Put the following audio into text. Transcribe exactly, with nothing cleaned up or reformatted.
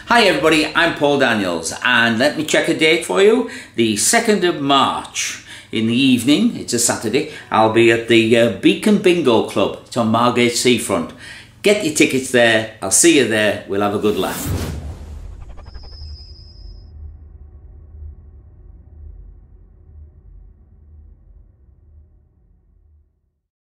Hi everybody, I'm Paul Daniels and let me check a date for you. The second of March in the evening, it's a Saturday, I'll be at the uh, Beacon Bingo Club. It's on Margate seafront. Get your tickets there, I'll see you there, we'll have a good laugh.